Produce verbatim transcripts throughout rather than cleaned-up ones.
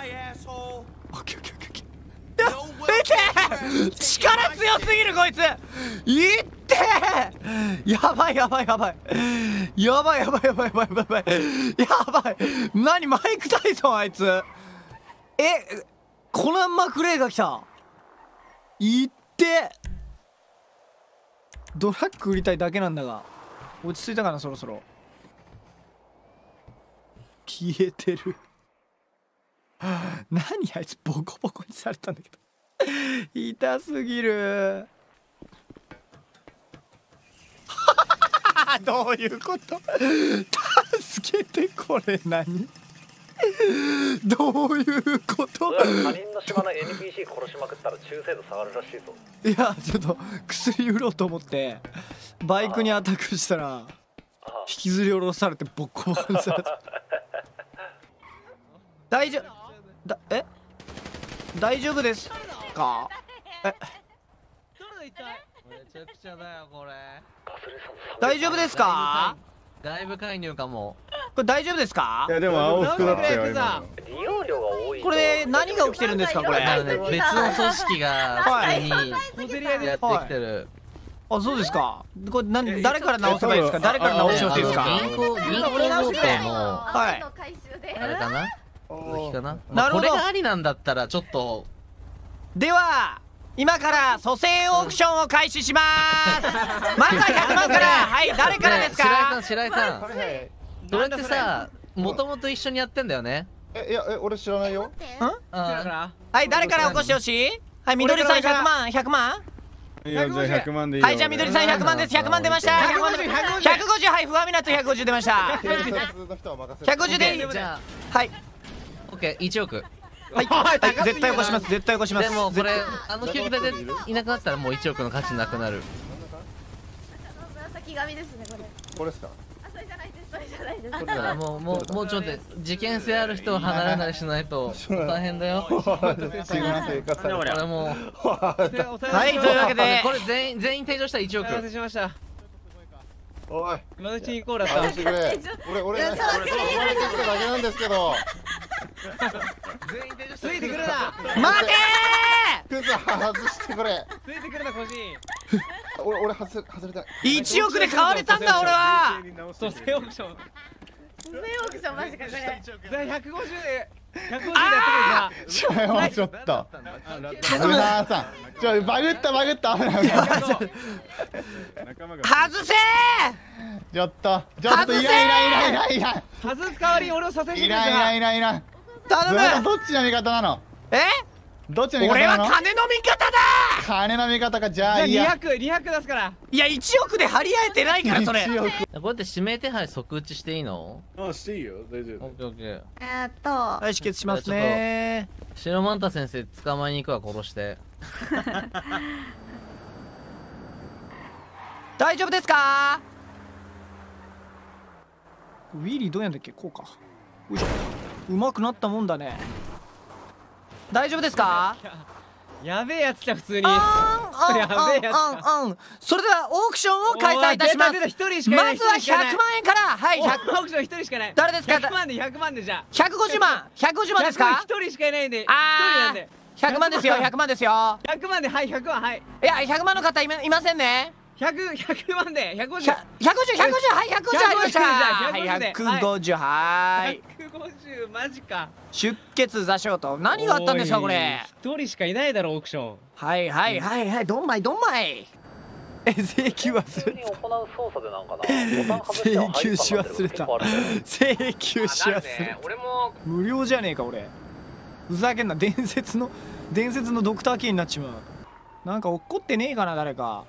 オッケーオッケーオッケーオッケー。いてー、力強すぎるこいつ。いってー、やばいやばいやばいやばいやばいやばいやばいやばいやばい。何マイク・タイソンあいつ。え、コナン・マクレイが来た。いってドラッグ売りたいだけなんだが、落ち着いたかなそろそろ。消えてる何あいつボコボコにされたんだけど痛すぎるどういうこと？助けて、これ何どういうこと？ 他人の島の エヌピーシー 殺しまくったら中精度下がるらしいぞ。 いやちょっと薬売ろうと思ってバイクにアタックしたら引きずり下ろされてボッコボコにされた大丈夫だ、え大丈夫ですか？えめちゃくちゃだよこれ。 大丈夫ですか？ 外部介入かも。 これ大丈夫ですか？ いやでも青服だったよ今。 利用量が多い。 これ何が起きてるんですかこれ？ だからね、別の組織が普通にやってきてる。 あ、そうですか。これ何誰から直せばいいですか？誰から直してほしいですか？ 銀行銀行強盗のはいあれかな？続きかな？ なるほど。 これがありなんだったらちょっと。 では今から蘇生オークションを開始します。まずはひゃくまんから。はい、誰からですか？ 白井さん、白井さん。それってさ、もともと一緒にやってんだよね。 え、いや、え、俺知らないよ。ん？ はい、誰から起こしてほしい？はい、みどりさんひゃくまん、ひゃくまん。 いや、じゃあひゃくまんでいいよ。 はい、じゃあみどりさんひゃくまんです。ひゃくまん出ました。ひゃくごじゅう、はい、不安になってひゃくごじゅう出ました。ひゃくごじゅうでいい。 じゃあ、はい。 オッケー、いちおく。 はい、はい、絶対起こします。絶対起こします。 でもこれあの救急隊でいなくなったらもういちおくの価値なくなる。 紫髪ですねこれ。 これですか？ あ、それじゃないです。それじゃないです。 だからもうもうもうちょっと事件性ある人を離れないしないと大変だよ。 すいません、これもう。 はい、というわけでこれ全員全員提供したらいちおく。 完成しました。 おい、 今のうちに行こうだった。 してくれ。俺俺俺俺しただけなんですけど。 全員提供ついてくるな。 待てクズ外してくれ。 ついてくるな個人。 俺俺外れ外れた。 いちおくで買われたんだ俺は。 蘇生オークション。 蘇生オークションマジかこれ。 じゃあひゃくごじゅうでひゃくごじゅうでやってくるさ。 ちょちょっと。頼むなさん。ちょバグったバグった。 外せちょっとちょっといらいらいらいらいら。 外す代わりに俺を蘇生してくれいらいらいらいら。 頼む。 どっちの味方なの？ え？ どっちの味方俺はなの？ 金の味方だ。 金の味方か。じゃあいにひや。 ゃくにひゃく出すから。 いやいちおくで張り合えてないからそれ。 いちおく。 こうやって指名手配即打ちしていいの？ あ、していいよ、大丈夫。 オッケーオッケー。 えーっと。 はい、止血しますね。 白マンタ先生捕まえに行くわ、殺して。 大丈夫ですか？ウィリーどうやんだっけ？こうか。よいしょ。うまくなったもんだね。大丈夫ですか？ やべえやつ来た普通に。 あんあんあんあんあん。それではオークションを開催いたします。まずはひゃくまんえんから。はい。 オークションひとりしかない。 誰ですか？ ひゃくまんでひゃくまんでじゃあ。 ひゃくごじゅうまん。ひゃくごじゅうまんですか？ ひとりしかいないんで。 ああ。ひゃくまんですよ。ひゃくまんですよ。 ひゃくまんではいひゃくまんはい。 いやひゃくまんの方いまいませんね。 ひゃく、ひゃくまんでひゃくごじゅう。 ひゃくごじゅう、ひゃくごじゅう、はい、ひゃくごじゅうありました。はい、ひゃくごじゅう、はーい。 ひゃくごじゅう、マジか。 出血座礁と、何があったんですか、これ。 一人しかいないだろ、オークション。 はい、はい、はい、はい、どんまい、どんまい。え、請求忘れた。請求し忘れた。請求し忘れた。無料じゃねえか、俺。ふざけんな、伝説の、伝説のドクターキーになっちまう。なんか落っこってねえかな、誰か。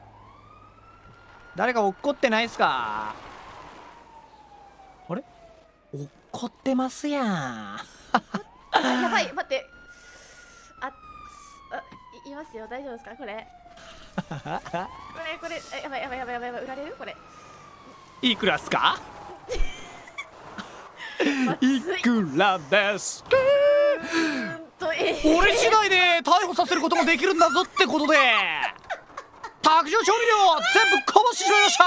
誰か落っこってないっすか？あれ？落っこってますやん。 やばい、待って。あ、あ、い、いますよ。大丈夫ですか？これ。これ、これ、やばい、やばい、やばい、やばい、やばい、売られる？これ。 いくらっすか？いくらですか？俺次第で逮捕させることもできるんだぞってことで。卓上調味料全部こぼしてしまいました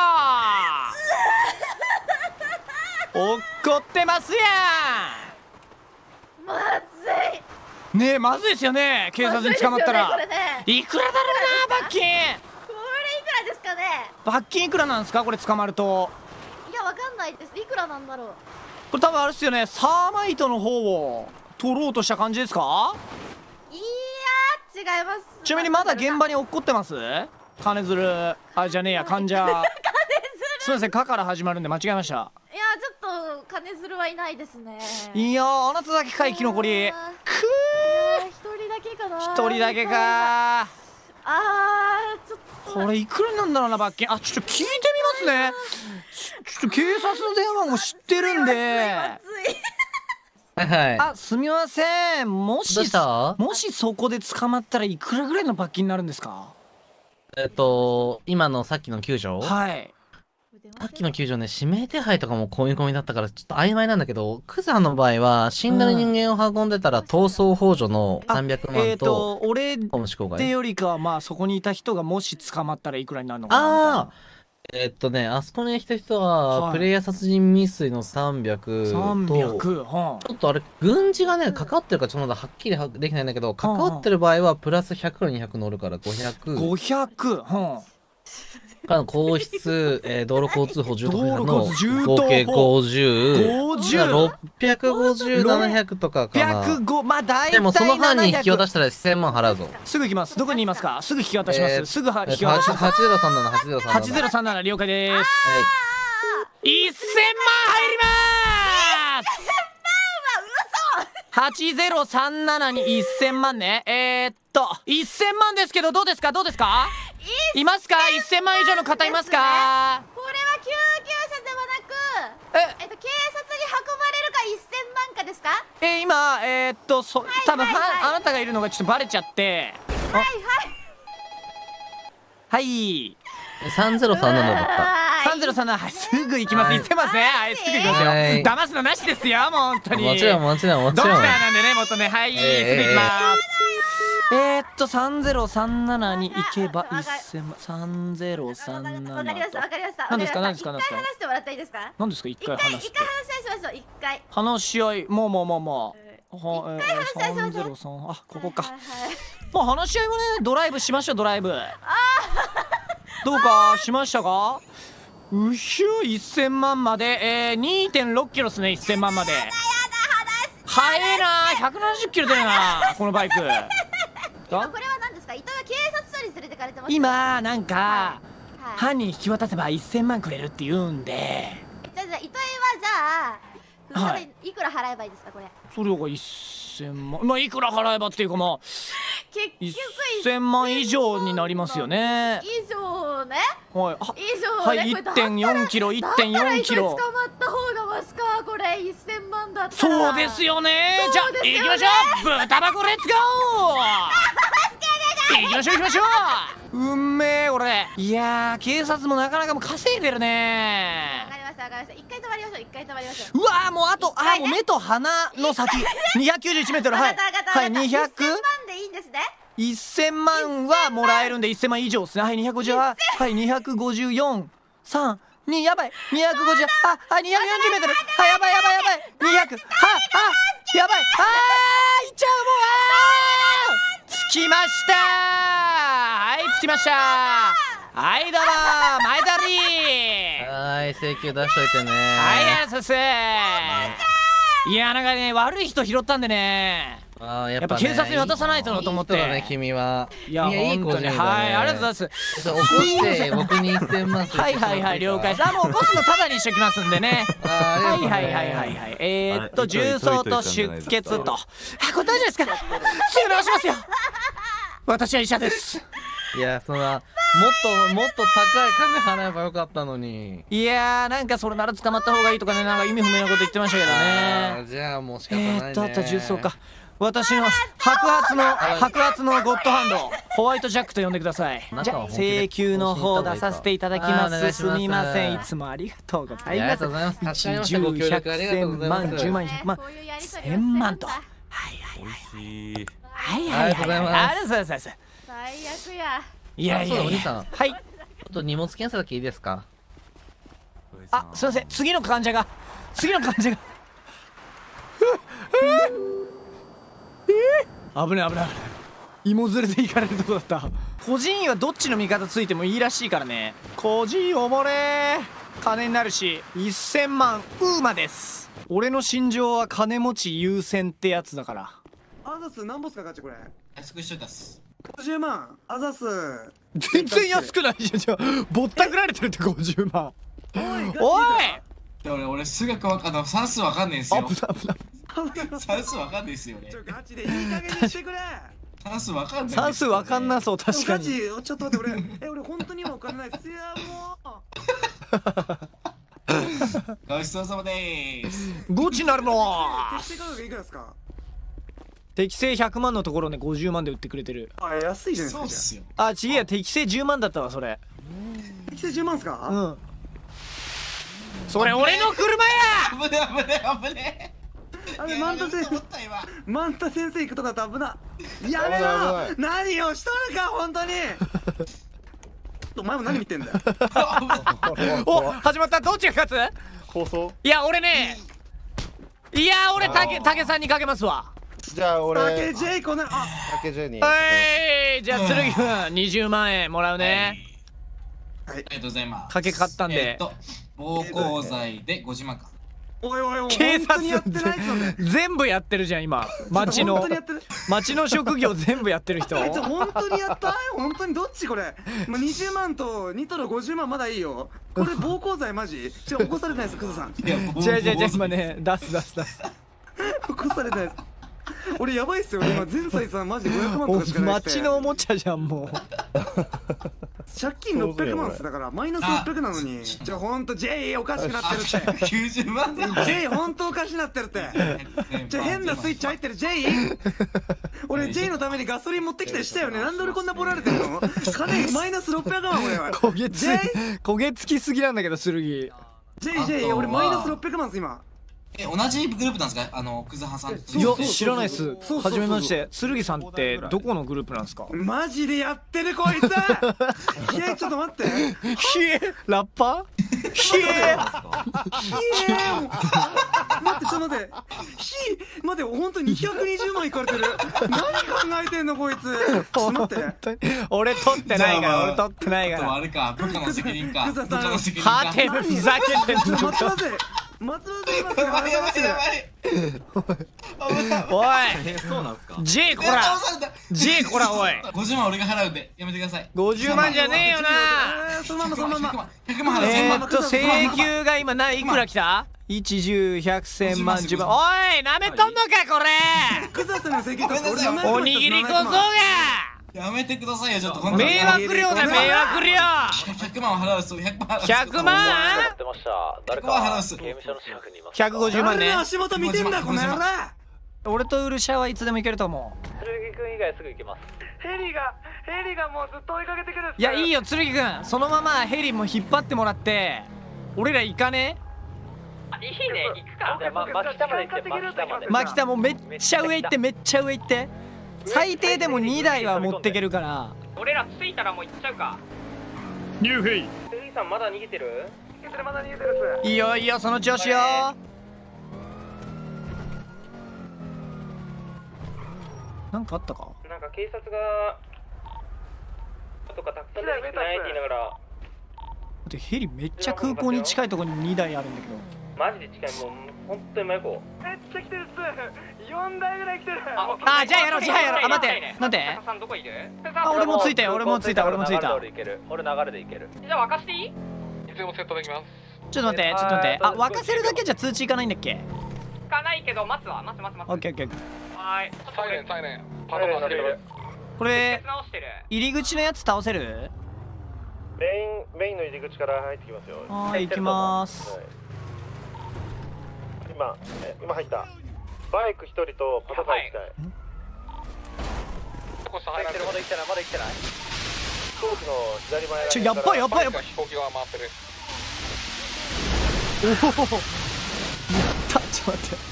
。怒ってますやん。 まずい。 ねえまずいですよね、警察に捕まったら。 まずいですよねこれね。 いくらだろうな罰金。 これいくらですかね。 罰金いくらなんですかこれ捕まると。 いやわかんないです。いくらなんだろう。 これ多分あれですよね、サーマイトの方を取ろうとした感じですか。 いや違います。 ちなみにまだ現場に落っこってます。金づるあじゃねえや患者。すみません、かから始まるんで間違えました。 いやちょっと金づるはいないですね。 いやーあなただけか生き残り。くー一人だけかな。 一人だけか。 あーちょっとこれいくらなんだろうな罰金。あちょっと聞いてみますね。ちょっと警察の電話も知ってるんで。 はいはい。 あすみません、もどうししたもしそこで捕まったらいくらぐらいの罰金になるんですか。 えっと、今のさっきの救助はい。 さっきの救助ね、指名手配とかも込み込みだったからちょっと曖昧なんだけど、クザの場合は死んだ人間を運んでたら逃走幇助のさんびゃくまえっんとと俺っ公務執行て外。 よりかはまあそこにいた人がもし捕まったらいくらになるのかなみたいな。 ああえっとね、あそこに来た人は、 はいプレイヤー殺人未遂のさんびゃくと、 さんびゃく、はちょっとあれ、軍事がね、かかってるかちょっとまだはっきりはできないんだけど、かかってる場合はプラスひゃくからにひゃく乗るからごひゃく。 ごひゃく、はからの皇室、えー、道路交通法、重刀法違反道の路交通重刀法合計ごじゅう。 ごじゅう、 ろっぴゃくごじゅう、ななひゃくとかかな。 ひゃくご、まあ大体でもその犯人引き渡ししたらせんまん払うぞ。 すぐ行きます。どこにいますか。すぐ引き渡します、 えーすぐはえっと、 引き渡します。 はちぜろさんなな、はちぜろさんなな。 はちぜろさんなな了解です。 はい。 せんまん入りますはちぜろさんななにせんまんね。えー、っとせんまんですけどどうですかどうですか。いますか。せんまん以上の方いますか。 これは救急車ではなく、 ええっと警察に運ばれるかせんまんかですか。 えー、今えー、っとそ多分はいはいはいはあなたがいるのがちょっとバレちゃって。 はいはいはいさんぜろさんななだった。 はさんぜろさんなな、はい、すぐ行きます。 はい行ってますね。はい、すぐ行きますよ。 はい騙すのなしですよ、もう本当に。 もちろんもちろんもちドクタろん。 ーなんでね、もっとね、はい、 えーすぐ行きます。えー、っとさんぜろさんななに行けばせんまん。さんぜろさんななわかりましたわかりました。 何ですか何ですか一何ですか回話してもらっていいですか。 何ですか。一一回回話して一回話し合いしましょう。一回。 話し合い。もうもうもうもうは一回話し合いしましょうさんぜろさん、あここか。 はいはいはいもう話し合いもね、ドライブしましょう。ドライブどうかしましたか。うひゅせんまんまで、えー、にてんろっキロですね。せんまんまで速えな。ひゃくななじゅっキロ出るなこのバイク。 今これは何ですか。伊藤は警察署に連れてかれてます。 今なんか、 はい。 犯人引き渡せばせんまんくれるって言うんで、 じゃあじゃあ糸井はじゃあ、 はいいくら払えばいいですかこれ。 それがせんまん、まあいくら払えばっていうか、まあ結局せんまん以上になりますよね。 以上ね。 はい、あ以上ね。 はい、 これだいってんよんキロ、いってんよんキロ。 捕まった方がマシかこれせんまんだったら。 そうですよね。じゃあそうですよね行きましょう。豚箱レッツゴー。行きましょう行きましょう。うんめえ俺。いやー警察もなかなかもう稼いでるわねか。りましたわかりました。一回止まりましょう。一回止まりましょう。 うわーもうあとあーもう目と鼻の先にひゃくきゅうじゅういちメートル。はいわかったわかったはいにひゃくせんまんでいいんですね。 せんまんはもらえるんでせんまん以上ですね。はいにひゃくごじゅうははいにひゃくごじゅうよん、さん、にやばいにひゃくごじゅう、あはいにひゃくよんじゅうメートル。はいやばいやばいやばいにひゃく、はあやばいあーいっちゃうもうあー着きましたー。はい着きましたー。はいどうもー前田りー。 はーい、請求出しといてね。 はいありがとうございます。いやなんかね悪い人拾ったんでね、 あーやっぱねやっぱ警察に渡さないとなと思って。 いい人だね、君は。 いやいい子本当にじゃんだね。 はいありがとうございます。 起こして僕にせんまんはいはいはい了解です。あもう起こすのタダにしときますんでね。 あはいーありがとうねはいはいはいはい。えー、っと重曹と出血と。あこれ大丈夫ですか。すぐ直しますよ。私は医者です。 いや、そんな、もっと、もっと高い金払えばよかったのに。 いやーなんかそれなら捕まった方がいいとかね、なんか意味不明なこと言ってましたけどあね。 ーじゃあもう仕方ないね。 えー、っとあと重曹か。私の白髪の白髪のゴッドハンドホワイトジャックと呼んでください。じゃあ請求の方出させていただきまあーお願いす。 しますすみませんいつもありがとうございいやあります。 がとうございます。助かりました。 じゅう、 ご協ひゃく、 力ありがとうございます。 せんまん、じゅうまん、ひゃくまん、 こういうやりとりをしてせんまんと。 るんはいだはいはい美味しい。 はいはいはい。 ありがとうございますありがとうございます。 最悪や。 いやいやいや。 そうだお兄さんはい。 ちょっと荷物検査だけいいですか。 あ、すいません。次の患者が。次の患者が。 危ない危ない危ない。芋づるで行かれるとこだった。個人はどっちの味方ついてもいいらしいからね。個人おもれー、金になるしせんまんウーマです。俺の心情は金持ち優先ってやつだから。 アザス何ボスかかっちゃこれ。 安くしといたっす。 ごじゅうまんアザス。 全然安くないじゃん。じゃあぼったくられてるってごじゅうまん。 おいおい俺俺数学わかんない、算数わかんないんすよ。 危ない危ない。 算数わかんないっすよね。 ちょガチでいい加減にしてくれ。 算数わかんない。 算数わかんなそう。確かに。 ガチちょっと待って俺え俺本当に今わかんないっす。いやもうごちそうさまでーす。 ゴチなるの適正価格いくらですか。 適正ひゃくまんのところねごじゅうまんで売ってくれてる。 あ安いじゃないそうっですか。 すよ。 あ違えや、適正じゅうまんだったわそれ。 適正じゅうまんっすか。 うんそれ俺の車や。 危ね危ね危ね。 あれマンタ先生マンタ先生行くとかだと危な。やめ危ないろ。何をしとるか本当に。お前も何見てんだよ。 お始まった。どっちが勝つ。 放送。 いや俺ね、いや俺たけたけさんにかけますわ。 じゃあ俺竹ジェイコなあ竹ジェに。 はいじゃあ剣くんにじゅうまんえんもらうね。 ありがとうございます。 かけ買ったんでえっと暴行罪でごじゅうまんか。 おいおいおい警察本当にやってない人ね。 全部やってるじゃん今。町の本当にやってる。 町の職業全部やってる人。 えちょ本当にやったい。本当にどっちこれ。まあにじゅうまんとにトロごじゅうまんまだいいよ。これ暴行罪マジ。ちょ起こされてないですクズさん。 いやじゃあじゃあじゃあ今ね出す出す出す。 起こされてないです。俺やばいっすよ。今前菜さんマジごひゃくまんとかしかなくて。 町のおもちゃじゃんもう。 借金ろっぴゃくまんっすだからマイナスろっぴゃくなのに。じゃあほんと J おかしくなってるって。 きゅうじゅうまんで J ほんとおかしくなってるって。じゃあ変なスイッチ入ってる J。俺 J のためにガソリン持ってきたりしたよね。なんで俺こんなボラれてるの。金マイナスろっぴゃくまん俺は。 焦げつ焦げつきすぎなんだけど剣。 J J 俺マイナスろっぴゃくまんっす今。 え同じグループなんですか、あのクズハさん。 いや知らないっす。はじめまして。剣さんってどこのグループなんですか。 マジでやってるこいつ。いやちょっと待って。 ひえラッパーひえひえ待ってちょっと待ってひ待って本当ににひゃくにじゅうまんいかれてる。何考えてんのこいつ。ちょっと待って。 俺取ってないから俺取ってないかあとはあら。 れか、部下の責任か。 クズハさん部下の責任か。 はてふざけてんの松葉勢松葉勢いますよ。 やばいやばいやばい。 おいえそうなんすか。 J こら J こらおいごじゅうまん俺が払うんでやめてください。 ごじゅうまんじゃねえよな。 えーそのままそのまま。 ひゃくまん払う。 えーっと請求が今ないくら来た。いち、じゅう、ひゃく、せんまん、じゅうまん。おいなめとんのかこれ。 クズハさんの責任とごめんなさいおにぎり小僧がやめてくださいよちょっと本当に。 迷惑料だ迷惑料。 ひゃくまん払うっす。ひゃくまん払うっす。 ひゃくまんやってました誰かここは払うっす刑務所の近くにいますひゃくごじゅうまんね誰の足元見てんだこの野郎。 俺とウルシャはいつでもいけると思う。 剣君以外すぐ行けます。 ヘリがヘリがもうずっと追いかけてくる。 いやいいよ剣くんそのままヘリも引っ張ってもらって俺ら行かね。 いいね行くか。じゃあま真北まで行って真北まで。 マキタもめっちゃ上行ってめっちゃ上行って。最低でもにだいは持ってけるから。 俺ら着いたらもう行っちゃうか。 ニューフェイ剣さんまだ逃げてる？ 逃げてるまだ逃げてるっす。 いいよいいよその調子よ。なんかあったか。 なんか警察がとかたくさん出てきてないって言いながら。 だってヘリめっちゃ空港に近いところににだいあるんだけど。 マジで近いもう本当に真横。 めっちゃ来てるっす。よんだいぐらい来てる。 あじゃあやろうじゃあやろう。あ待ってなんで。 さんどこいる？ あ俺もついたよ俺もついた俺もついた。 俺流れでいける。 じゃあ沸かしていい？いつでもセットできます。 ちょっと待ってちょっと待って。あ沸かせるだけじゃ通知いかないんだっけ。 行かないけど待つわ待つ待つ待つ。 オッケーオッケー。 はーい。 サイレンサイレン。 パトカーしてる。 これ直してる。 入り口のやつ倒せる？ メインメインの入り口から入ってきますよ。 はーい行きまーす。 今今入った。バイク一人とパトカー一台。入ってるまだ行ってないまだ行ってない。飛行機の左前。 ちょやっばいやっばいやっばい。 飛行機が回ってる。 おおやったちょっと待って。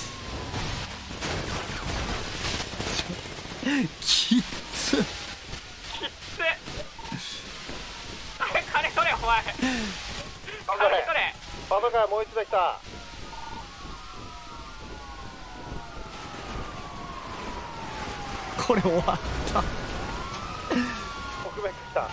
きっつ。 きっつ。金取れお前。金取れ。 パトカーもう一台来た。 これ終わった。 北米来た。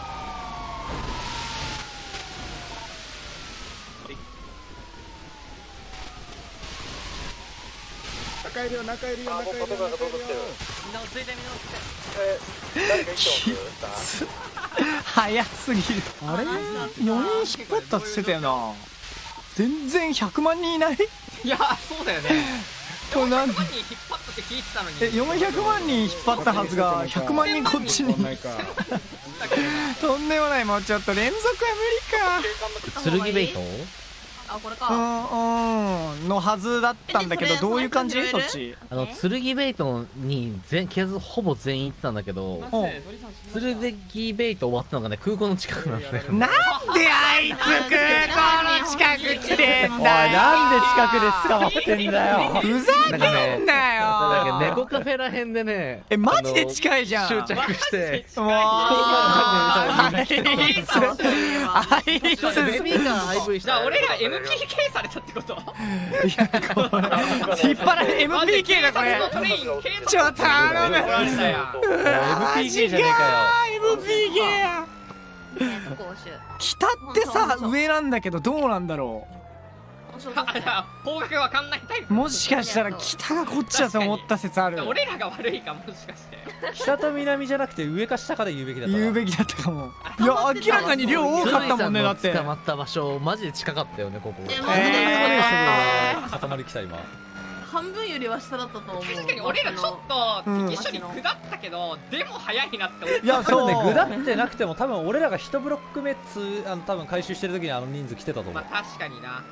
中いるよ中いるよ中いるよ中いるよ。 みんな落ち着いてみんな落ち着いて。 え誰か一緒早すぎる。あれよにん引っ張ったって言ってたよな。全然ひゃくまんにんいない。 いやそうだよね。 これなんひゃくまんにん引っ張ったって聞いてたのに。 えよんひゃくまんにん引っ張ったはずがひゃくまんにんこっちに。とんでもない。もうちょっと連続は無理か。 剣ベイトあ、これうか。 んうんのはずだったんだけど、どういう感じそっち。 あの剣ベイトに全警察ほぼ全員行ってたんだけど、剣ベイト終わったのがね空港の近くなんだよ。 なんであいつ空港の近く来てんおい、 だよ。 なんで近くで捕まってんだよ。 ふざけんななんかよ。 猫カフェらへんでね、 えマジで近いじゃん。 執着してもうあいつあいつベビーカー アイブイ しじゃあた。 俺ら エムピーケー されたってこと？ いやこれ引っ張られ エムピーケー だこれ。 トレイン警察ちょっと頼む。 だよ。 マジか エムピーケー じゃや。北ってさ上なんだけどどうなんだろ方角わかんないタイプ。 う。もしかしたら北がこっちだと思った説ある。 俺らが悪いかもしかして。 北と南じゃなくて上か下かで言うべきだったな。 言うべきだったかも。いや明らかに量多かったもんね。だって捕まった場所マジで近かったよねここ。 え、マジでえ塊来た今。 半分よりは下だったと思う。 確かに俺らちょっと敵処理下ったけど、でも早いなって思った。 いや多分ね、 そうぐだってなくても多分俺らがいちブロック目つあの多分回収してる時にあの人数来てたと思う。 まあ確かにな。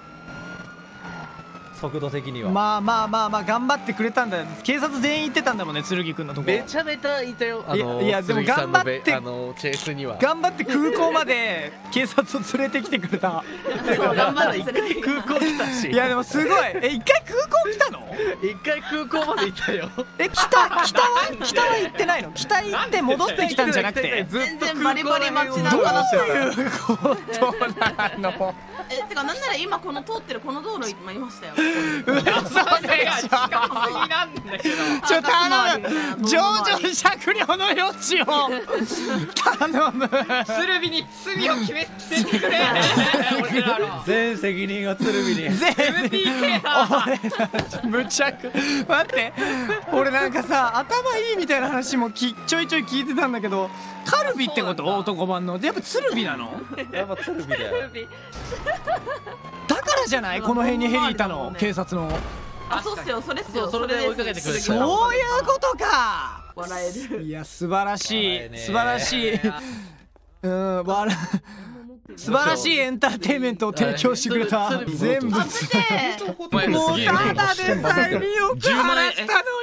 速度的には。 まあまあまあまあ頑張ってくれたんだよ。警察全員行ってたんだもんね剣くんのとこ。 めちゃめちゃいたよ。あのいやいやでも剣さんのベ頑張ってあのチェイスには。 頑張って空港まで警察を連れてきてくれた。 頑張って一回空港来たし。 いやでもすごい。え一回空港来たの？ 一回空港まで行ったよ。 え北北は北は行ってないの？北行って戻ってきたんじゃなくて。 ずっと全然バリバリ街どう中だった。 いうことなの？ え、てかなんなら今この通ってるこの道路今いましたよ。 嘘でしょ。 近すぎなんだけど。 ちょ頼む。上場酌量の余地を頼む。 鶴見に罪を決めててくれ。俺らの全責任が鶴見に。 エムピーケー だ。 むちゃく待って俺なんかさ頭いいみたいな話もきちょいちょい聞いてたんだけど、カルビってこと？男版のやっぱ鶴見なの？ やっぱ鶴見だよ。 だからじゃないこの辺にヘリいたの警察の。 あ、そうっすよ、それっすよ。 それで追いかけてくれた。 そういうことか。 笑える。 いや素晴らしい笑えねえ素晴らしい。うん笑素晴らしいエンターテインメントを提供してくれた。全部もうただでさえ身を払ったのにさっ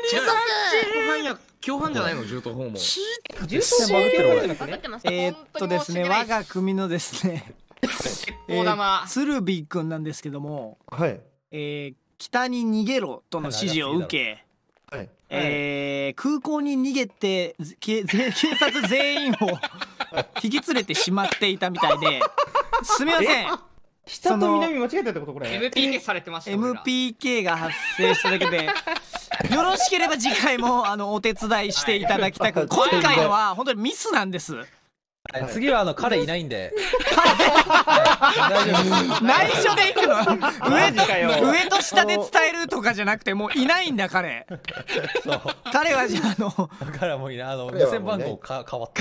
共犯じゃないの銃刀法も。 きえーっとですね我が組のですねえー鶴瓶くんなんですけども、 はいえー北に逃げろとの指示を受け、 はいえー空港に逃げてけ警察全員を引き連れてしまっていたみたいで、すみません。 北と南間違えたってことこれ？ エムピーケー されてました。 エムピーケー が発生しただけでよろしければ次回もあのお手伝いしていただきたく、今回のは本当にミスなんです。 次はあの彼いないんで。 内緒で行くの？上と上と下で伝えるとかじゃなくてもういないんだ彼。 そう彼はじゃああのだからもういない。あの無線番号か変わった。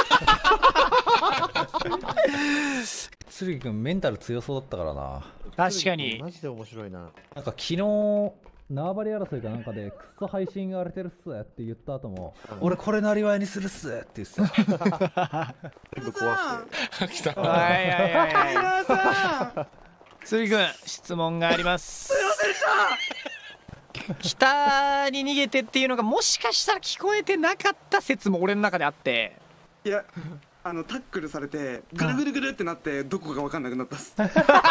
鶴木君メンタル強そうだったからな。 確かにマジで面白いな。 なんか昨日縄張り争いかなんかでクソ配信が荒れてるっすって言った後も、俺これなりわいにするっすって言ってた。 全部壊して。 はいはいはいはい。鶴木君質問があります。北に逃げてっていうのがもしかしたら聞こえてなかった説も俺の中であって。 いや、あのタックルされてぐるぐるぐるってなってどこか分かんなくなったっす。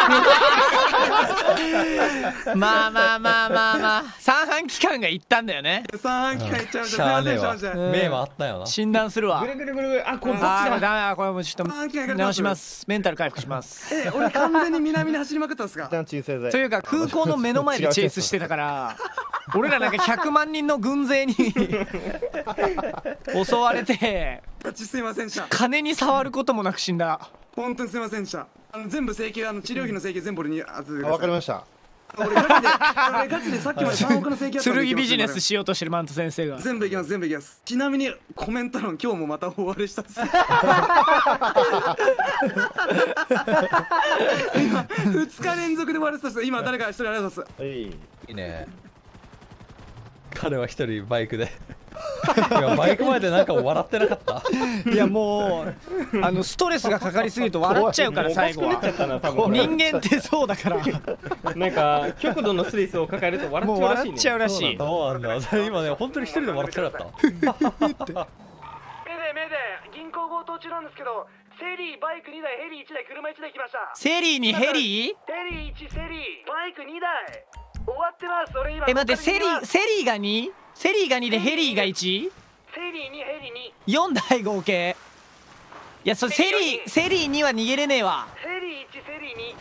まあまあまあまあまあ三半規管がいったんだよね。 三半規管いっちゃう。 しゃあねえわ。 うん目はあったよな。 診断するわ。 ぐるぐるぐるぐる。あ、これどっちあーダメだ。 だこれもうちょっと直します。メンタル回復します。 え、俺完全に南に走りまくったんですか。 一旦鎮静剤。 というか空港の目の前でチェイスしてたから俺らなんかひゃくまん人の軍勢に襲われてガチすいませんでした。 金に触ることもなく死んだ。 本当にすいませんでした。あの全部請求、あの治療費の請求全部俺に預けてください。 わかりました。 俺ガチで、俺ガチでさっきまでさんおくの請求あったんで剣ビジネスしようとしてるマント先生が。 全部いきます、全部いきます。ちなみにコメント欄今日もまた大荒れしたっす。今ふつか連続で割れてたっす。今誰か一人ありがとうございます。 いいね。彼は一人バイクでいやバイク前でなんか笑ってなかった。 いやもうあのストレスがかかりすぎると笑っちゃうから最後は。人間ってそうだから。 なんか極度のストレスを抱えると笑っもうちゃうらしいね。 笑っちゃうらしい。 そうなんだ。今ね本当に一人で笑ってなかった。 メデメデ銀行強盗中なんですけど、セリーバイクにだい、ヘリーいちだい、車いちだい来ました。 セリーにヘリー？ ヘリーいち、セリーバイクにだい終わってます。俺今え待って、セリーセリーが に？ セリーがにでヘリーが いち？ セリーに、ヘリーに、 よんだい合計。いやそれセリーセリーには逃げれねえわ。 セリーいち、セリーに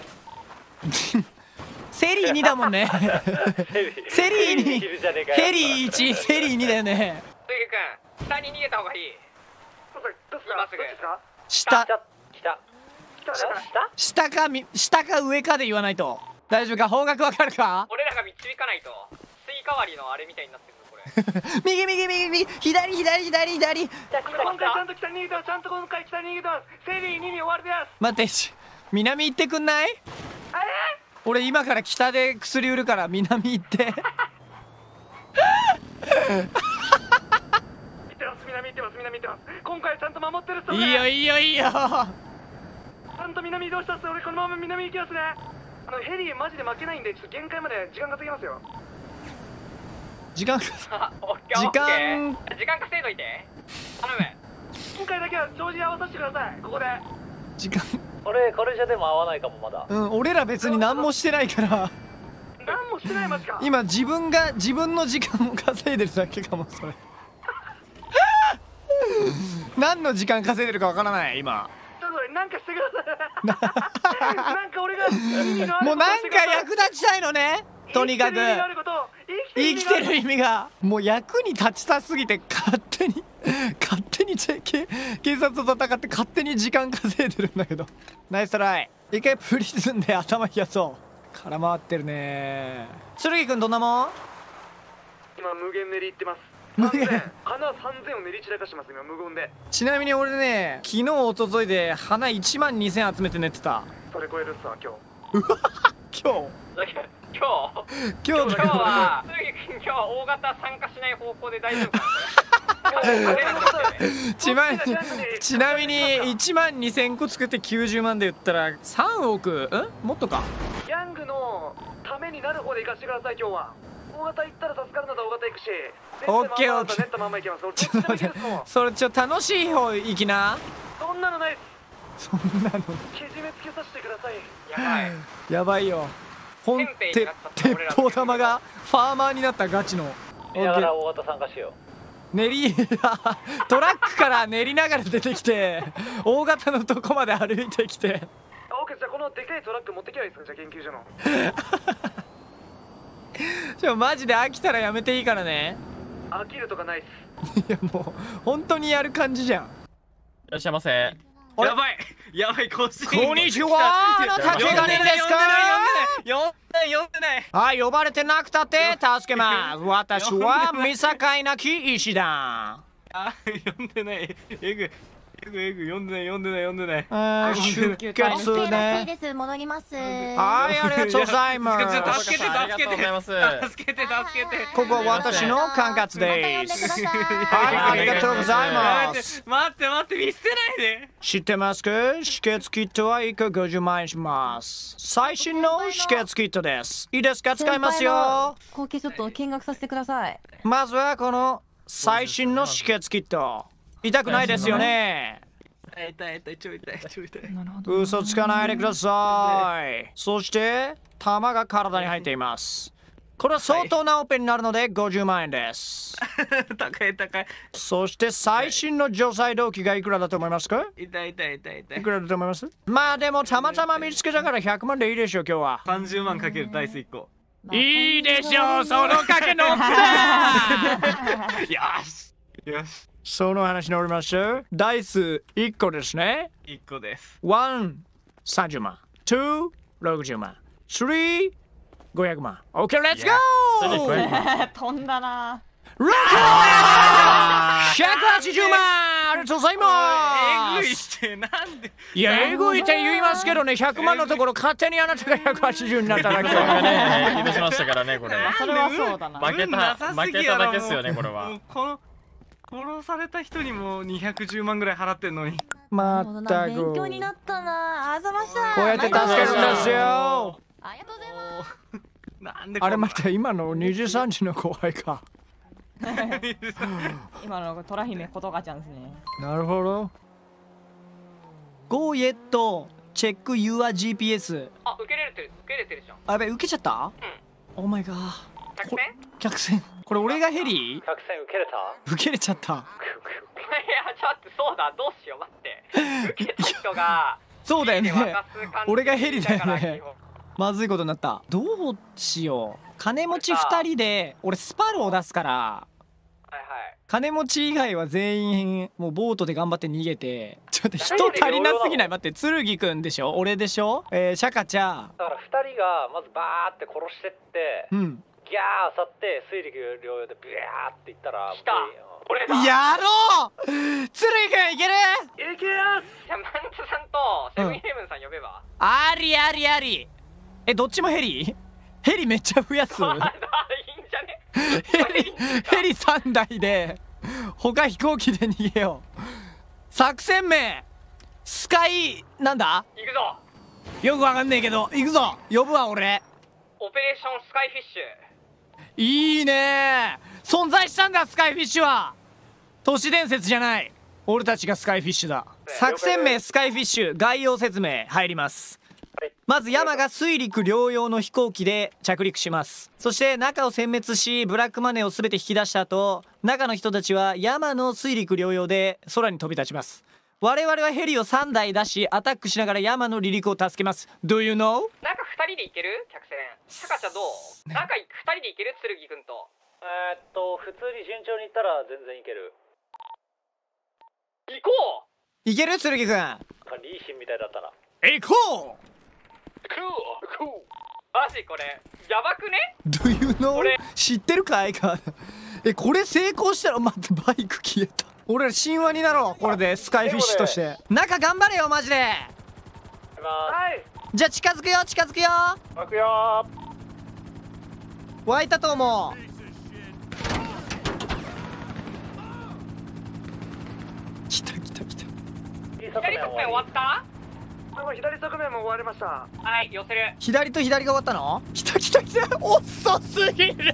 セリーにだもんね。セリーにヘリーいち、セリーにだよね。 つゆくん下に逃げた方がいい。 どうすか？ 今すぐどっちですか？ 下下下かみ下か上かで言わないと。大丈夫か？方角わかるか？ 俺らが導かないとスイカ割りのあれみたいになってるぞこれ。 右右右右左左左左。 今回ちゃんと北に逃げてます。ちゃんと今回北に逃げてます。セリーにに終わりです。 待ってし南行ってくんない？俺今から北で薬売るから南行って。 行ってます南行ってます南行ってます。今回ちゃんと守ってるっす。 いいよいいよいいよ。 ちゃんと南移動したっす。俺このまま南行きますね。あのヘリーマジで負けないんでちょっと限界まで時間稼ぎますよ。 時間あオッケー時オッケ間ー時間稼いどいて頼む。 今回だけは帳尻合わさせてください。ここで時間俺これじゃでも合わないかもまだ。 うん俺ら別に何もしてないから。 何もしてないマジか。 今自分が自分の時間を稼いでるだけかもそれ。何の時間稼いでるかわからない今。 ちょっとなんかしてください。なんか俺が意味のあるもうなんか役立ちたいのね。とにかく生きてる意味がもう役に立ちたすぎて勝手に勝手に警警察と戦って勝手に時間稼いでるんだけど。ナイストライ。一回プリズンで頭冷やそう。空回ってるね。剣くんどんなもん？ 今無限練りいってます。 無限花さんぜんを練り散らかしてます今無言で。 ちなみに俺ね昨日一昨日で花いちまんにせん集めて寝てた。 それ超えるっすわ今うわ今日今日今日今日はつゆくん今日は大型参加しない方向で大丈夫かな。 ちなみにちなみにいちまんにせんこ作ってきゅうじゅうまんで言ったらさんおくんもっとか。 日ヤングのためになる方で行かせてください今日は。大型行ったら助かるのだ大型行くし。 オッケーオッケー。 ネットまんま行けます。俺ちょっと待ってそれちょっと楽しい方行きな。 そんなのないっす。 そんなのけじめつけさせてください。 やばいやばいよ。ほんて鉄砲玉がファーマーになったガチの。 見ながら大型参加しよう。練りトラックから練りながら出てきて大型のとこまで歩いてきて。 あ、オッケー。じゃあこのでかいトラック持ってきゃいいですか。じゃあ研究所の。 ちょマジで飽きたらやめていいからね。 飽きるとかないっす。いやもう本当にやる感じじゃん。いらっしゃいませ。やばいやばい更新。 こんにちは。あなた怪我人ですか？ 呼んでない呼んでないはい呼ばれてなくたって助けます。私は見境なき医師だ。 あ呼んでない。えぐえぐえぐ呼んでない呼んでない呼んでない。 あ出血ね。 です。戻ります。 はいありがとうございます。 助けて助けて助けて助けてここは私の管轄です。はいありがとうございます。 待って待って見捨てないで。 知ってますか？止血キットはいっこごじゅうまん円します。最新の止血キットです。いいですか？使いますよ。 後継ちょっと見学させてください。 まずはこの最新の止血キット。痛くないですよね。 痛い痛い超痛い超痛い。 嘘つかないでください。そして弾が体に入っています。これは相当なオペになるのでごじゅうまん円です。 高い高い。 そして最新の除細動器がいくらだと思いますか？ 痛い痛い痛い痛い。 いくらだと思います？まあでもたまたま見つけたからひゃくまんでいいでしょう今日は。 さんじゅうまんかけるダイスいっこ。 いいでしょう、その賭け乗ったよしよし、その話乗りましょう。ダイスいっこですね。 いっこです。 いち、さんじゅうまん。に、ろくじゅうまん。さん、ごひゃくまん。オッケー、レッツゴー。 飛んだな。 ひゃくはちじゅうまん。ありがとうございます。 えぐいってなんで。 いや、えぐいって言いますけどね、ひゃくまんのところ勝手にあなたがひゃくはちじゅうになっただけでね、引き出しましたからね、これ。 それはそうだな。 負けた、負けただけっすよね、これは。 この殺された人にもにひゃくじゅうまんぐらい払ってんのに。 まったく。 勉強になったな。あざました。 こうやって助けるんですよ。 ありがとうございます。 なんであれ待って、今のにじさんじの後輩か。 今のトラ姫ことがちゃんですね。 なるほど。Go yet check your ジーピーエス。 あ、受け入れてる、受け入れてるじゃん。 あ、やべ、受けちゃった？うん。オーマイガー。 客船？ 客船。これ俺がヘリ？ 客船受けれた？ 受けれちゃった。 いや、ちょっとそうだ、どうしよう、待って。受けた人が。 そうだよね。俺がヘリだよね。まずいことになった。どうしよう。金持ちふたりで俺スパロー出すから。 はいはい。 金持ち以外は全員もうボートで頑張って逃げて。ちょっと人足りなすぎない？待って、剣くんでしょ、俺でしょ、えー、シャカちゃん。 だからふたりがまずバーって殺してって、 うん、 ギャー去って水陸両用でビャーっていったら来た。俺だ。 やろう。剣くんいける？ いけやす。じゃあマンツさんとセブンイレブンさん呼べば。 ありありあり。え、どっちもヘリ？ヘリめっちゃ増やす。 いいんじゃね？ ヘリヘリさんだいで他飛行機で逃げよう。作戦名スカイなんだ？ 行くぞ。 よくわかんねえけど行くぞ。呼ぶわ俺。 オペレーションスカイフィッシュ。 いいねー。存在したんだスカイフィッシュは。都市伝説じゃない、俺たちがスカイフィッシュだ。作戦名スカイフィッシュ、概要説明入ります。まず山が水陸両用の飛行機で着陸します。そして中を殲滅しブラックマネーを全て引き出した後、中の人たちは山の水陸両用で空に飛び立ちます。我々はヘリをさんだい出しアタックしながら山の離陸を助けます。 Do you know？ 中ふたりで行ける？客船シャカちゃんどう？中ふたりで行ける？剣くんと。 えー、っと普通に順調にいったら全然いける。 行こう。いける？剣くん。 リーシンみたいだったら行こう。 クークー。マジこれやばくね？ Do you know？ 知ってるかいか。え、これ成功したらまたバイク消えた。俺ら神話になろうこれで、スカイフィッシュとして。中頑張れよマジで。はい。じゃあ近づくよ近づくよ。 行くよ。 湧いたと思う。来た来た来た。 左側面終わった？ 左側面も終わりました。 はい、寄せる。 左と左が終わったの？来た来た来た。遅すぎる。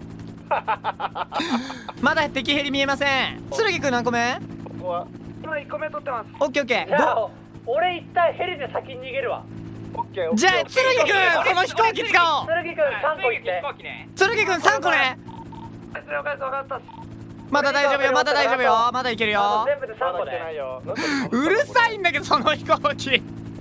まだ敵ヘリ見えません。剣くん何個目？ ここは今いっこめ取ってます。 オッケーオッケー。 じゃあ俺一旦ヘリで先に逃げるわ。オッケー。 じゃあ剣くんその飛行機使おう。 剣くんさんこいって。 剣くんさんこね。 了解です、分かったっす。 まだ大丈夫よまだ大丈夫よまだいけるよ。 全部でさんこで。 うるさいんだけどその飛行機。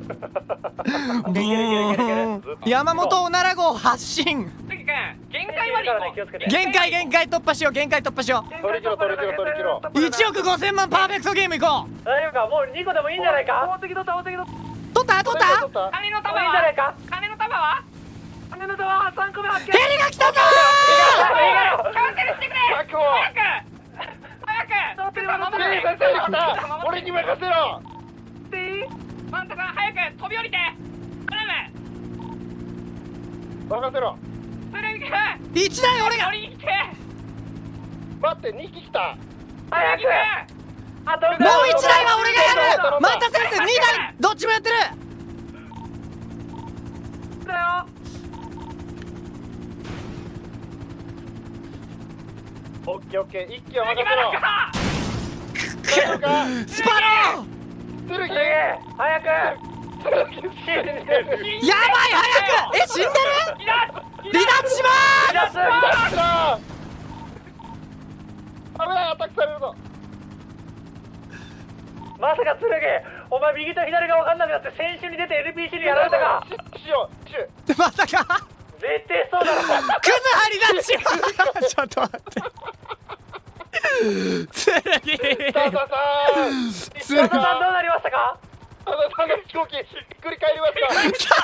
山本おなら号発進。 限界まで行こう。 限界限界突破しよう限界突破しよう。 取り切ろ取り切ろ取り切ろ。 いちおくごせんまんパーフェクトゲーム行こう。 大丈夫か？もうにこでもいいんじゃないか？ 大敵取った大敵取った。 取った取った金の玉は？金の玉は？ 金の玉はさんこめ発見。 ヘリが来たぞー。キャンセルしてくれ。早く早く。 俺に任せろ。 マンタさん早く飛び降りて。頼む。 任せろ。 いちだい俺が。 待ってにひき来た。 早く。 もういちだいは俺がやる。マンタ先生にだいどっちもやってる。 だよ。 オッケーオッケー、一気は任せろ。 スパロー。 剣早く。やばい早く。 え死んでる？離脱しまーす。 離脱離脱しろ。危ない、アタックされるぞ。まさか剣、お前右と左が分かんなくなって先週に出て エルピーシー にやられたか。しようしよう。 まさか絶対そうだろ。 クズ張り出しちまう。ちょっと待って。つるぎ。 さあさあさあ。 つるぎ。 さんどうなりましたか？ たださんの飛行機ひっくり返りました。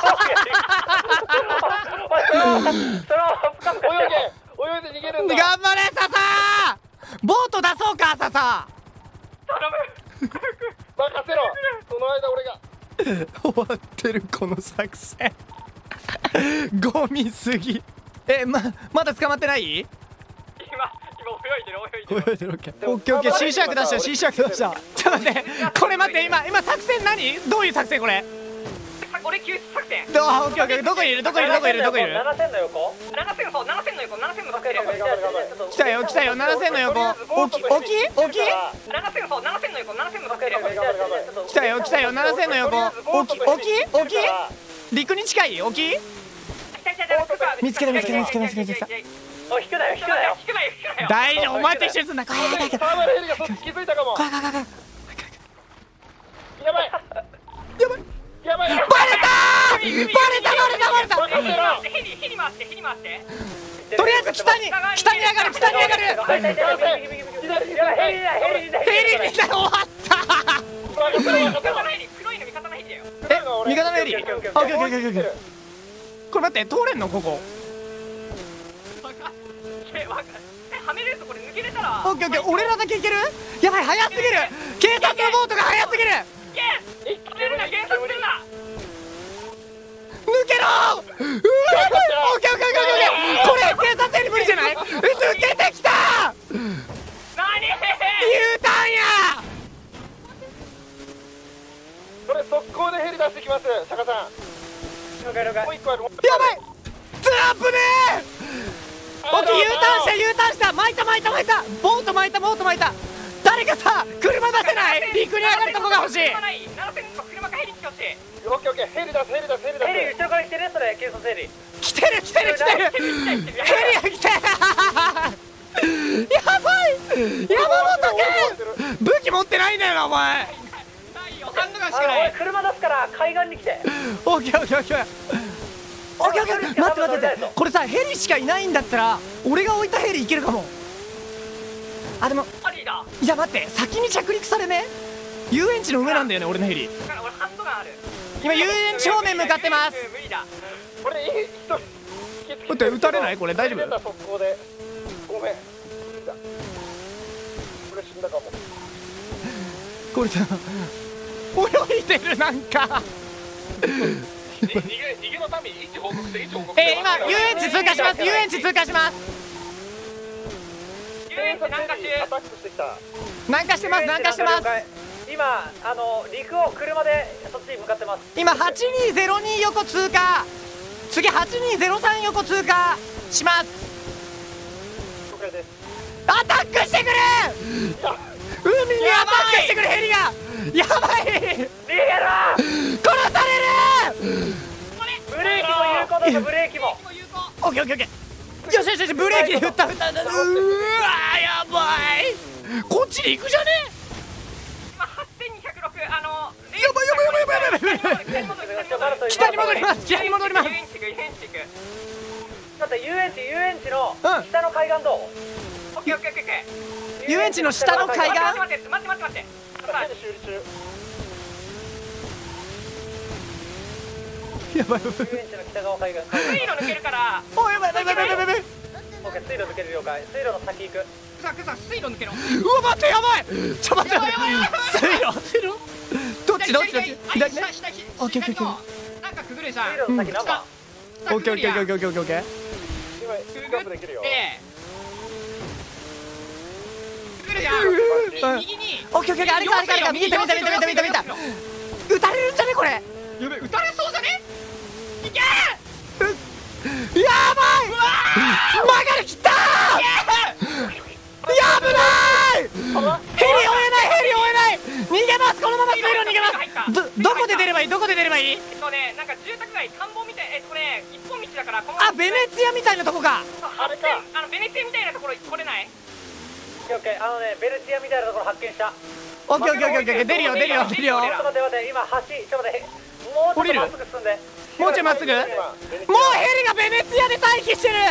それは深く泳げ泳いで逃げるんだ。 頑張れ笹。ボート出そうか笹。 頼む。 任せろ。その間俺が。 終わってるこの作戦。ゴミすぎ。え、ままだ捕まってない？ 今今泳いでる泳いでる泳いでる。オッケーオッケーオッケー。シーシャーク出したシーシャーク出した。ちょっと待って、これ待って、今今作戦何？どういう作戦これ？ 俺救出作戦。 どあオッケーオッケー。どこにいるどこにいるどこにいるどこにいる？ ななせんの横。 ななせんそうななせんの横ななせんの横。 来たよ来たよ。ななせんの横。大き大き大き？ ななせんそうななせんの横ななせんの横。 来たよ来たよ。ななせんの横。大き大き大き？陸に近い大き？見つけた見つけた見つけた見つけた見つけた。 お引くなよ引くなよ引くなよ引くなよ。 大丈夫。お前と一緒にすんな。怖い怖い怖いサーバーヘリがそっち気づいたかも。 怖い怖い怖い。 やばいやばいやばい。 バレたー。バレたバレたバレた。 ヘリヘリ回してヘリ回して。 とりあえず北に北に上がる北に上がる。ヘリに終わった。 黒いの味方のヘリだよ。 え味方のヘリ。オッケーオッケーオッケーオッケー。これ待って通れんのここ？ はめれるとこれ抜けれたら。 オッケーオッケー。俺らだけいける？やばい早すぎる。警察のボートが早すぎる。 いけ止めるな減速するな。 抜けろー。うわオッケーオッケーオッケーオッケー。これ警察ヘリ無理じゃない？抜けてきたー。 何？ U ターンや。 これ速攻でヘリ出してきます。坂さん了解了解。 もう一個ある。 やばいトラップねー。オッケー U ターンした U ターンした。巻いた巻いた巻いた。ボート巻いたボート巻いた。誰かさ車出せない？陸に上がるとこが欲しい。 ななせんの車かヘリ来てほしい。 オッケーオッケー。ヘリ出すヘリ出すヘリ出す。 ヘリ後ろから来てるそれ警察ヘリ。 来てる来てる来てる。ヘリが来てる。やばい山本君武器持ってないんだよなお前。 ないよハンドガンしかあのない。 俺車出すから海岸に来て。 オッケーオッケーオッケーオッケーオッケー。待って待って待って。これさヘリしかいないんだったら俺が置いたヘリいけるかも。あでもありだ。 いや待って先に着陸されね。遊園地の上なんだよね俺のヘリ。 俺ハンドガンある。 今遊園地方面向かってます。 無理だ。 これ一人待って撃たれないこれ大丈夫？ 速攻でごめん。これ死んだかも。 これさ泳いでるなんか。 逃げ逃げのために位置報告して位置報告して。 えー、今遊園地通過します。遊園地通過します。 遊園地南下中。 アタックしてきた。 南下してます南下してます。 今あの陸を車でそっちに向かってます。 今はちにーぜろに横通過。次はちにーぜろさん横通過します。 了解です。 アタックしてくれ。海にアタックしてくれヘリが。やばい逃げろ。殺される。 ブレーキも有効だぞブレーキも。 オッケーオッケーオッケー。よしよしよしブレーキで振った振った。うわーやばい。こっちに行くじゃね。 今はっせんにひゃくろくあのやばいやばいやばいやばいやばいやばい。北に戻ります北に戻ります。 遊園地行く遊園地行く。 だって遊園地遊園地の下の海岸どう？ オッケーオッケーオッケーオッケー。 遊園地の下の海岸。 待って待って待って待って待って。 修理中。 やばいやばい。 遊園地の北側海岸。 水路抜けるから。 おいやばいやばいやばいやばいやばい。 オッケー水路抜ける了解。水路の先行く。 ささ水路抜けろ。 うわ待ってやばい。ちょ待って待って。水路水路。どっちどっちどっち。左ね。オッケーオッケーオッケー。 なんかくぐるじゃん。 水路の先何番？ オッケーオッケーオッケーオッケーオッケーオッケー。 今スカープできるよ。 くぐるじゃん。右に。 オッケーオッケーあれかあれかあれか。見えた見えた見えた見えた見えた見えた。撃たれるんじゃねこれ。 やべ撃たれそうじゃね。いけ。 やばい。曲がりきったー。やぶない。ヘリ追えないヘリ追えない。逃げますこのまま水路逃げます。どどこで出ればいいどこで出ればいい？ えっとねなんか住宅街田んぼみたい。えっとね一本道だからこの。 あベネツィアみたいなとこか。 あれか。あのベネツィアみたいなところ来れない？ オッケーオッケーあのねベネツィアみたいなところ発見した。 オッケーオッケーオッケーオッケー出るよ出るよ出るよ。 ちょっと待って待って今橋ちょっと待ってもうちょっとまっすぐ進んで。 もうちょいまっすぐ。もうヘリがベネツィアで待機してる。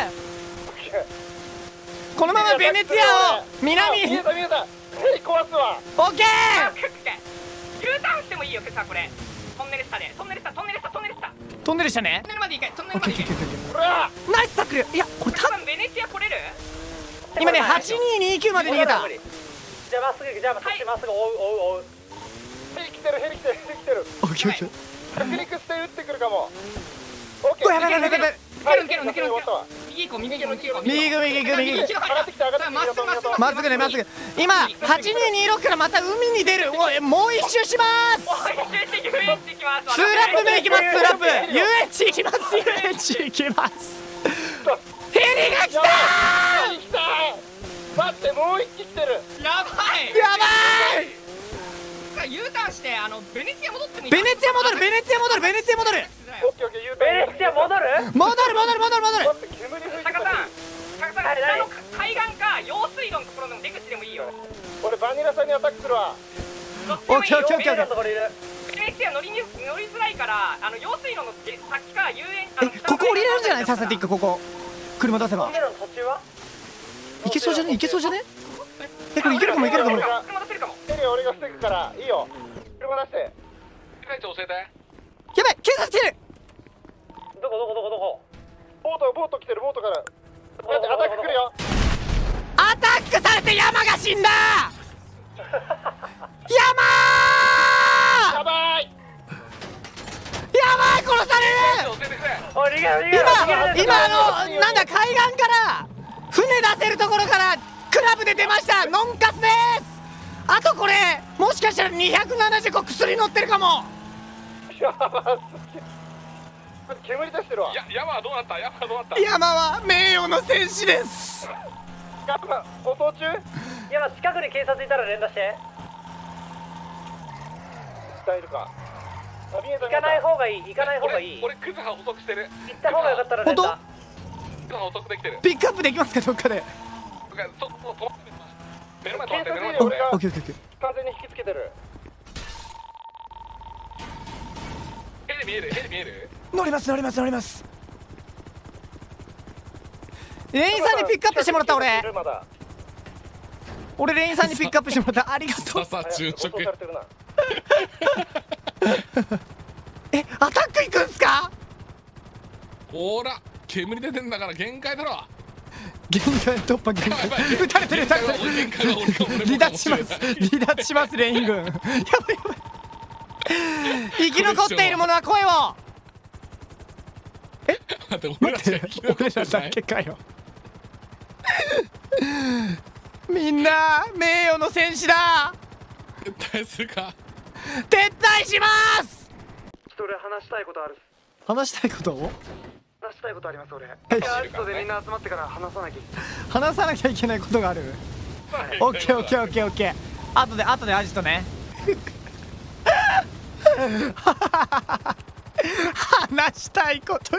このままベネツィアを南に。 見えた見えた。ヘリ壊すわ。 オッケー。 U ターンしてもいいよさこれ。トンネル下でトンネル下トンネル下トンネル下トンネルしたね。 トンネルまで行けトンネルまで行け。 ナイスタックル。いやこれ多分ベネチア来れる。 今ねはちにーにーきゅうまで逃げた。 じゃあまっすぐじゃあそっちまっすぐ追う追う追う。 ヘリ来てるヘリ来てるヘリ来てる。 オッケーオッケー。 フリックスで撃ってくるかも。オッケー。 おやばいやばいやばいやばい。 抜けろ抜けろ抜けろ。右行こう右行こう右行こう。 右行く右行く右行く。 上がってきた上がってきた。 まっすぐまっすぐまっすぐねまっすぐ。今はちにーにーろくからまた海に出る。おいもう一周します。 もう一周して遊園地行きます。 ツーラップ目行きます。ツーラップ遊園地行きます。遊園地行きます。ヘリが来たー。 来た待ってもう一機来てる。 やばいやばい。 U ターンしてあのベネツィア戻ってもいい。 ベネツィア戻るベネツィア戻るベネツィア戻る。 オッケーオッケー。 ベネツィア戻る。 戻る戻る戻る戻る。 タカさんタカさん下の海岸か用水路のところの出口でもいいよ。 俺バニラさんにアタックするわ。 オッケーオッケーオッケーオッケー。 ベネツィア乗りに乗りづらいからあの用水路の先か遊園あのここ降りれるんじゃない。ササティックここ車出せばいけそうじゃねいけそうじゃね。えこれいけるかもいけるかも。 車出せるかも。 ヘリ俺が防ぐからいいよ。車出して。 会長教えて。 やばい警察来てる。 どこどこどこどこ。 ボートボート来てるボートから。待ってアタック来るよ。 アタックされて山が死んだ。山ーやばいやばい殺される。 お逃げろ逃げろ。 今今あのなんだ海岸から船出せるところからクラブで出ました。ノンカスです。あとこれもしかしたらにひゃくななじゅっこ薬乗ってるかも。 やばすぎ。煙出してるわ。 や山はどうなった山はどうなった。 山は名誉の戦士です。 山放送中。 山近くに警察いたら連打して。 伝えるか。 行かない方がいい行かない方がいい。 俺クズハ補足してる。 行った方がよかったら連打。 本クズハ補足できてる。 ピックアップできますかどっかで。 そこ止まって目の前止まって目の前オ止まって。 ッケーオッケーオッケー。 完全に引きつけてる。 ヘリ見えるヘリ見える。 乗ります乗ります乗ります。レインさんにピックアップしてもらった。俺俺レインさんにピックアップしてもらった。ありがとう。 ささ昼食。 えアタック行くんすか。 ほら煙出てんだから限界だろ。 限界突破限界。撃たれてる撃たれてる。離脱します離脱しますレイン軍。やばいやばい。生き残っている者は声を。え待って俺ら待って俺らだけかよ。みんな名誉の戦士だ。 撤退するか。 撤退します。 ちょっと俺話したいことある。 話したいことを話したいことあります俺。 はいアジトでみんな集まってから話さなきゃ。 話さなきゃいけないことがある。オッケーオッケーオッケーオッケー。後で後でアジトね。話したいこと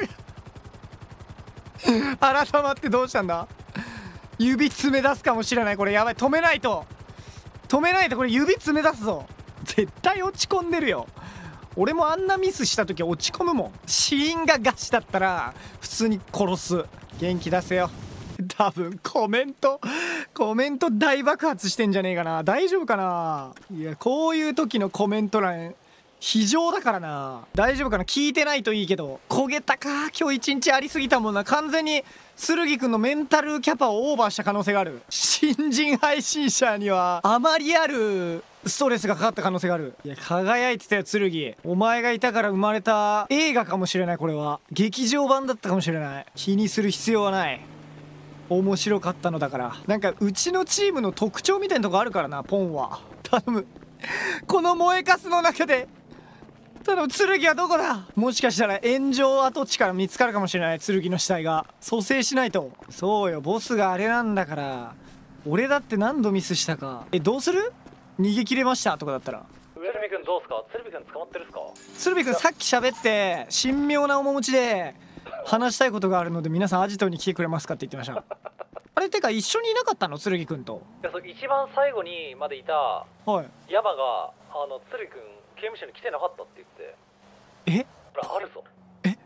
が改まってどうしたんだ。指詰め出すかもしれない。これやばい。止めないと止めないとこれ指詰め出すぞ。絶対落ち込んでるよ。俺もあんなミスした時落ち込むもん。死因がガチだったら普通に殺す。元気出せよ。多分コメントコメント大爆発してんじゃねえかな。大丈夫かな。いやこういう時のコメント欄非常だからな。大丈夫かな。聞いてないといいけど。焦げたか今日一日ありすぎたもんな。完全に剣くんのメンタルキャパをオーバーした可能性がある。新人配信者にはあまりあるストレスがかかった可能性がある。いや輝いてたよ剣。お前がいたから生まれた映画かもしれない。これは劇場版だったかもしれない。気にする必要はない。面白かったのだから。なんかうちのチームの特徴みたいなとこあるからな。ポンは頼む。この燃えかすの中で頼む。剣はどこだ。もしかしたら炎上跡地から見つかるかもしれない。剣の死体が蘇生しないと。そうよボスがあれなんだから。俺だって何度ミスしたか。えどうする。逃げ切れましたとかだったら。 鶴見くんどうすか。鶴見くん捕まってるっすか。 鶴見くんさっき喋って神妙な面持ちで話したいことがあるので皆さんアジトに来てくれますかって言ってました。あれてか一緒にいなかったの剣くんと。 いやそう一番最後にまでいたはいヤバがあの鶴くん刑務所に来てなかったって言って。 えほらあるぞ。 え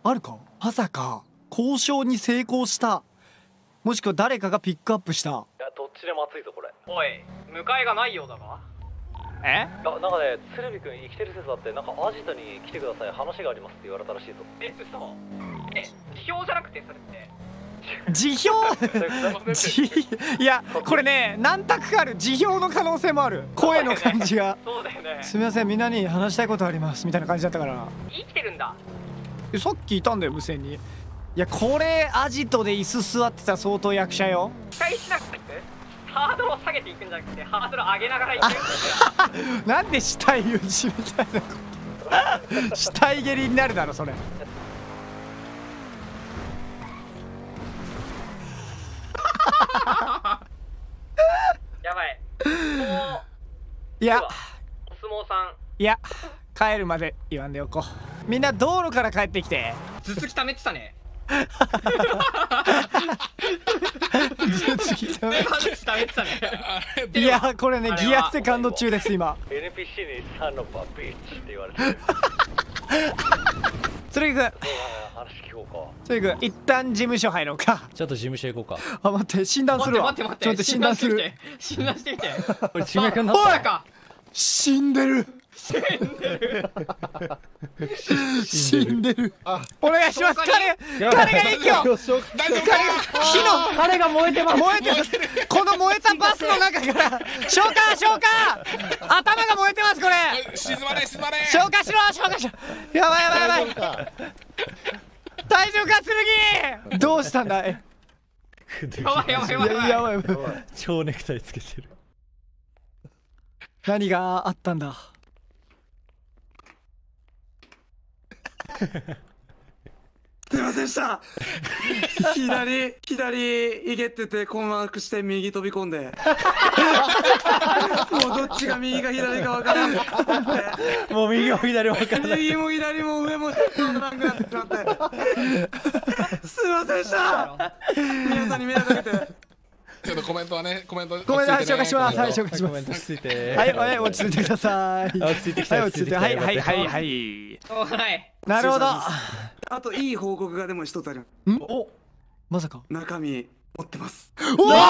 あるか。まさか交渉に成功した、もしくは誰かがピックアップした。 いやどっちでも熱いぞこれ。 おい迎えがないようだが。 えあなんかね鶴見くん生きてる説あって、なんかアジトに来てください話がありますって言われたらしいぞ。 え嘘。え辞表じゃなくてそれって。 辞表辞いやこれね何択かある。辞表の可能性もある。声の感じがそうだよね。 すみませんみんなに話したいことありますみたいな感じだったから。 生きてるんだ。 えさっきいたんだよ無線に。いやこれアジトで椅子座ってたら相当役者よ。 期待しなくてハードルを下げていくんじゃなくてハードル上げながらいく。 なんで死体打ちみたいなこと死体蹴りになるだろそれ。 やばい。 いやお相撲さんいや帰るまで言わんでおこう。みんな道路から帰ってきて。 頭突き溜めてたね。 頭突き溜めてたね。 いやこれねギアセカンド中です今。 エヌピーシー にサンのバビッチって言われてる。 それ行く。 話聞こうか。 それ行く。一旦事務所入ろうか。 ちょっと事務所行こうか。 あ待って診断するわ。 待って待って待ってちょっと診断する。 診断してみて。 これ致命傷になった。 おいか死んでる死んでる死んでる。お願いします。彼彼が息を火の彼が燃えてます。 燃えてます。この燃えたバスの中から消火消火。頭が燃えてますこれ。 沈まれ沈まれ。 消火しろ消火しろ。やばいやばいやばい。大丈夫か剣。どうしたんだい。 やばいやばいやばいやばいやばいやばい。 蝶ネクタイつけてる。 何があったんだ。 すいませんでした。左左行けって言って困惑して右飛び込んでもうどっちが右か左か分からんって。 もう右も左も分からない。 右も左も上も下もなくなってしまってすいませんでした。皆さんに迷惑かけて。 ちょっとコメントはね、コメントコメントはい紹介します。はいコメント紹介します。 コメント落ち着いて。 はいはい落ち着いてください。 落ち着いてきた。 はい落ち着いて。はいはいはいはい。 はいなるほど。 あといい報告がでも一つある。 んおまさか中身持ってます。 おお何が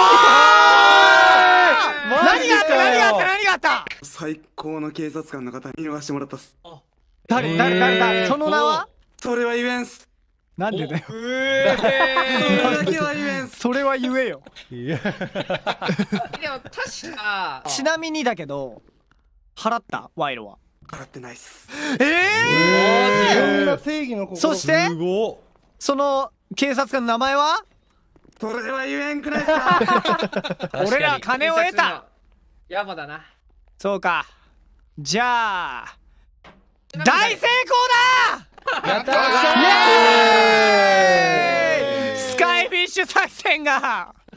あった何があった何があった。 最高の警察官の方に見逃してもらったっす。 誰誰誰誰。その名は。 それは言えんす。 なんでだよ。 それだけは言えんす。 それは言えよ。 いや。 でも確かちなみにだけど払った賄賂は。 払ってないっす。 ええ。 正義の心。 そしてその警察官の名前は。 それは言えんくないっすか。 俺ら金を得た。 ヤバだな。 そうか。じゃあ大成功だ。 やったイエーイ。スカイフィッシュ作戦が